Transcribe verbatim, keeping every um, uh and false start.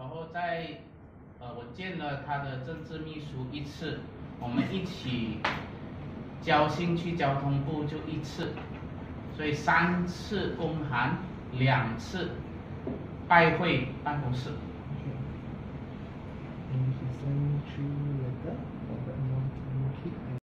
然后在呃我见了他的政治秘书一次，我们一起交信去交通部就一次，所以三次公函，两次拜会办公室。 And she sent three letter for the amount to keep